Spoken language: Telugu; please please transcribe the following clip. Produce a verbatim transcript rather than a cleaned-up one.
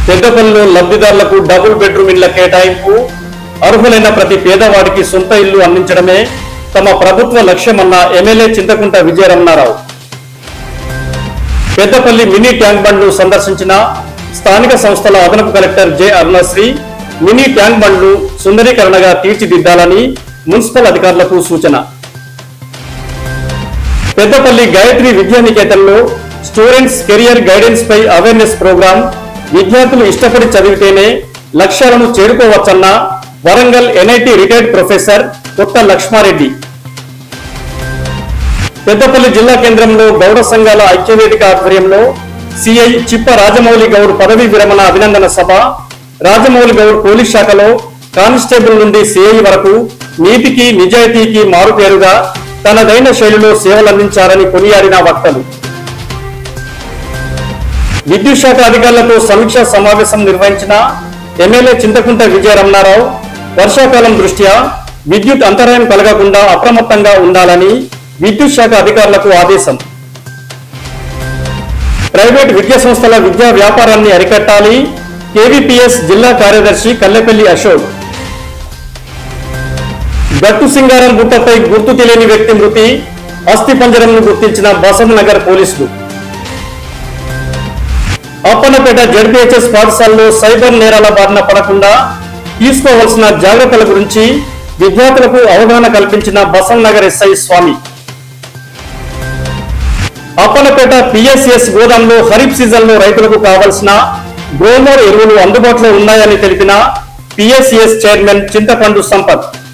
పెద్దపల్లిలో లబ్ధిదారులకు డబుల్ బెడ్రూమ్ ఇళ్ల కేటాయింపు, అర్హులైన ప్రతి పేదవాడికి సొంత ఇల్లు అందించడమే తమ ప్రభుత్వ లక్ష్యమన్న MLA Chintakunta Vijayaramanarao. Peddapalli mini tank బండ్ను సందర్శించిన స్థానిక సంస్థల అదనపు collector J Arunasri mini tank బండ్లు సుందరీకరణగా తీర్చిదిద్దాలని మున్సిపల్ అధికారులకు సూచన. పెద్దపల్లి గాయత్రి విద్యానికేతన్లో స్టూడెంట్స్ కెరియర్ గైడెన్స్ పై అవేర్నెస్ ప్రోగ్రాం. విద్యార్థులు ఇష్టపడి చదివితేనే లక్ష్యాలను చేరుకోవచ్చన్న Warangal NIT retired professor Kotha Lakshmareddy. Peddapalli జిల్లా కేంద్రంలో గౌడ సంఘాల ఐక్యవేదిక ఆధ్వర్యంలో సిఐ చిప్ప రాజమౌళి గౌడ్ పదవీ విరమణ అభినందన సభ. రాజమౌళి గౌడ్ పోలీస్ శాఖలో కానిస్టేబుల్ నుండి సిఐ వరకు నీతికి నిజాయితీకి మారుపేరుగా తనదైన శైలిలో సేవలందించారని కొనియాడిన వక్తలు. విద్యుత్ శాఖ అధికారులతో సమీక్షా సమావేశం నిర్వహించిన ఎమ్మెల్యే చింతకుంట విజయరమణారావు వర్షాకాలం దృష్ట్యా విద్యుత్ అంతరాయం కలగకుండా అప్రమత్తంగా ఉండాలని విద్యుత్ శాఖ అధికారులకు ఆదేశం. ప్రైవేట్ విద్యా సంస్థల విద్యా వ్యాపారాన్ని అరికట్టాలి. కేవీపీఎస్ జిల్లా కార్యదర్శి కల్లెపల్లి అశోక్. గట్టు సింగారం గుట్టపై గుర్తు తెలియని వ్యక్తి మృతి. అస్థి పంజరంను గుర్తించిన బసంత్ నగర్ పోలీసులు. అప్పన్నపేట జెడ్పీహెచ్ఎస్ పాఠశాలలో సైబర్ నేరాల బారిన పడకుండా తీసుకోవాల్సిన జాగ్రత్తల గురించి విద్యార్థులకు అవగాహన కల్పించిన బసంత్ నగర్ ఎస్ఐ స్వామి. అప్పన్నపేట పిఎస్ఎస్ గోదాంలో ఖరీఫ్ సీజన్ లో రైతులకు కావాల్సిన గ్రోమోర్ ఎరువులు అందుబాటులో ఉన్నాయని తెలిపిన పిఎస్ఎస్ చైర్మన్ చింతపండు సంపత్.